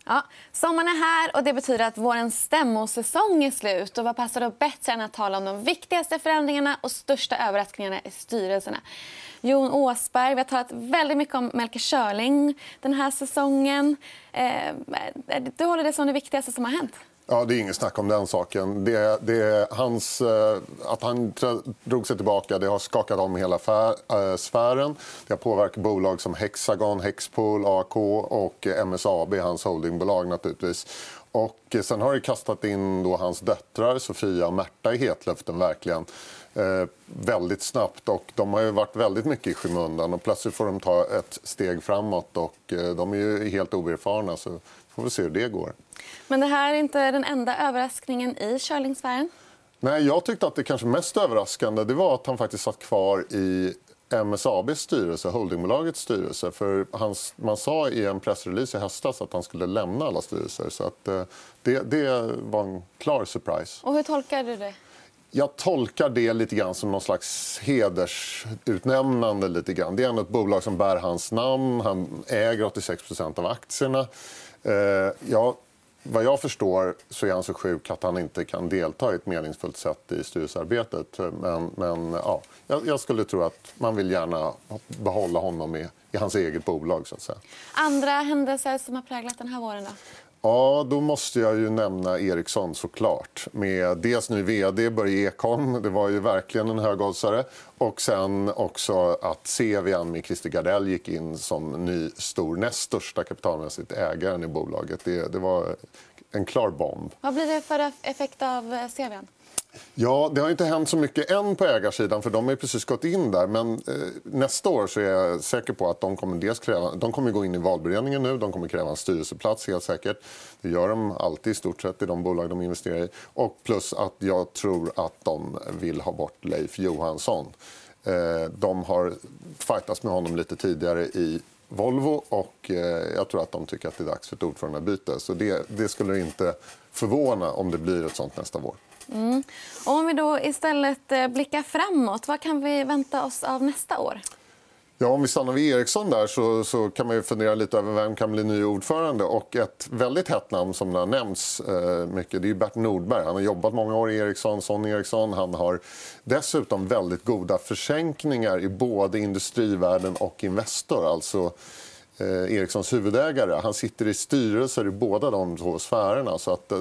Ja, sommaren är här och det betyder att vårens stämmosäsong är slut. Och vad passar då bättre än att tala om de viktigaste förändringarna och största överraskningarna i styrelserna? Jon Åsberg, vi har talat väldigt mycket om Melker Schörling den här säsongen. Du håller det som det viktigaste som har hänt? Ja, det är inget snack om den saken. Att han drog sig tillbaka, det har skakat om hela sfären. Det har påverkat bolag som Hexagon, Hexpol, AAK och MSAB, hans holdingbolag naturligtvis. Och sen har det kastat in då hans döttrar Sofia och Märta i hetluften verkligen. Väldigt snabbt, och de har ju varit väldigt mycket i skymundan och plötsligt får de ta ett steg framåt, och de är ju helt oerfarna, så får vi se hur det går. Men det här är inte den enda överraskningen i Schörlingsfären? Nej, jag tyckte att det kanske mest överraskande det var att han faktiskt satt kvar i MSABs styrelse, holdingbolagets styrelse. För man sa i en pressrelease i höstas att han skulle lämna alla styrelser. Så att, det var en klar surprise. Och hur tolkar du det? Jag tolkar det lite grann som någon slags hedersutnämnande. Lite grann. Det är ett bolag som bär hans namn. Han äger 86% av aktierna. Vad jag förstår så är han så sjuk att han inte kan delta i ett meningsfullt sätt i styrelsearbetet. Men ja, jag skulle tro att man vill gärna behålla honom i hans eget bolag. Så att säga. Andra händelser som har präglat den här våren då? Ja, då måste jag ju nämna Ericsson såklart. Med dels nu vd Börje Ekholm, det var ju verkligen en högoddsare. Och sen också att Cevian med Christer Gardell gick in som ny näst största kapitalmässigt ägaren i bolaget. Det var en klar bomb. Vad blir det för effekt av Cevian? Ja, det har inte hänt så mycket än på ägarsidan, för de har ju precis gått in där. Men nästa år så är jag säker på att de kommer gå in i valberedningen nu. De kommer kräva en styrelseplats helt säkert. Det gör de alltid i stort sett i de bolag de investerar i. Och plus att jag tror att de vill ha bort Leif Johansson. De har fightats med honom lite tidigare i Volvo, och jag tror att de tycker att det är dags för ett ordförandebyte. Så det skulle inte förvåna om det blir ett sånt nästa vår. Och om vi då istället blickar framåt, vad kan vi vänta oss av nästa år? Ja, om vi stannar vid Ericsson där så kan man ju fundera lite över vem kan bli ny ordförande. Och ett väldigt hett namn som har nämnts mycket, det är Bert Nordberg. Han har jobbat många år i Ericsson, Sony Ericsson. Han har dessutom väldigt goda försänkningar i både industrivärlden och Investor, alltså Ericssons huvudägare. Han sitter i styrelser i båda de två sfärerna, så att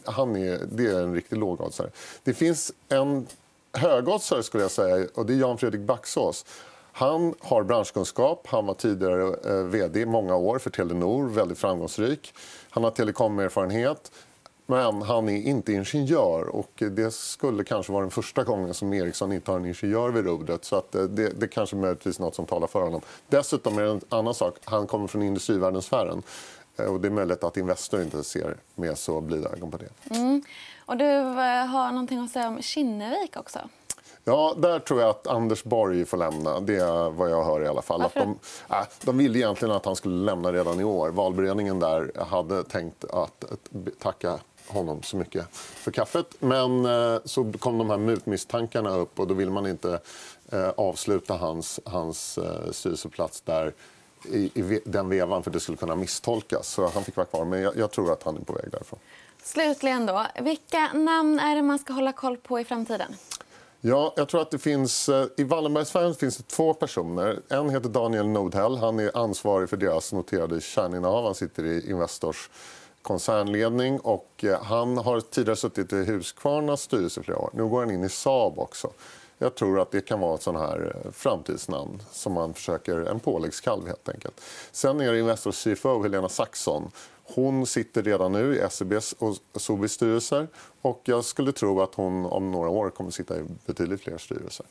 det är en riktig lågoddsare. Det finns en högoddsare skulle jag säga, och det är Jan Fredrik Backsås. Han har branschkunskap. Han var tidigare vd i många år för Telenor, väldigt framgångsrik. Han har telekomerfarenhet. Men han är inte ingenjör, och det skulle kanske vara den första gången som Ericsson inte har en ingenjör vid rodret. Så att det kanske möjligtvis något som talar för honom. Dessutom är det en annan sak. Han kommer från industrivärldensfären. Och det är möjligt att Investor inte ser med så blida ögon på det. Och du har någonting att säga om Kinnevik också? Ja, där tror jag att Anders Borg får lämna. Det är vad jag hör i alla fall. Att de ville egentligen att han skulle lämna redan i år. Valberedningen där hade tänkt att tacka honom så mycket för kaffet. Men så kom de här mutmisstankarna upp, och då vill man inte avsluta hans styrelseplats där i den vevan, för det skulle kunna misstolkas. Så han fick vara kvar, men jag tror att han är på väg därifrån. Slutligen då, vilka namn är det man ska hålla koll på i framtiden? Ja, jag tror att det finns i Wallenbergsfären finns det 2 personer. En heter Daniel Nordhäll. Han är ansvarig för deras noterade kärninnehav. Han sitter i Investors koncernledning, och han har tidigare suttit i Husqvarnas styrelse flera år. Nu går han in i Saab också. Jag tror att det kan vara ett sån här framtidsnamn som man försöker, en påläggskalv helt enkelt. Sen är det Investors CFO Helena Saxon. Hon sitter redan nu i SEBs och Sobis styrelser, och jag skulle tro att hon om några år kommer sitta i betydligt fler styrelser.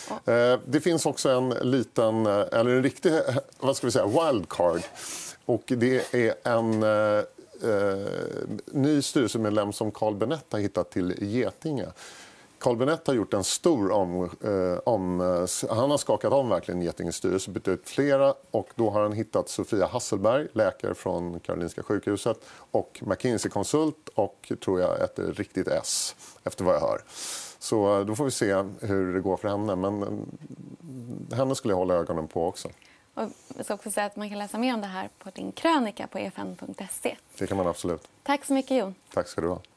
Det finns också en riktig, vad ska vi säga, wildcard, och det är en ny styrelsemedlem som Carl Bennet har hittat till Getinge. Carl Bennet har gjort en stor han har skakat om verkligen Getinges styrelse, bytt ut flera, och då har han hittat Sofia Hasselberg, läkare från Karolinska sjukhuset, och McKinsey-konsult, och tror jag ett riktigt S efter vad jag hör. Så då får vi se hur det går för henne, men henne skulle jag hålla ögonen på också. Och jag ska också säga att man kan läsa mer om det här på din krönika på efn.se. Det kan man absolut. Tack så mycket, Jon. Tack ska du ha.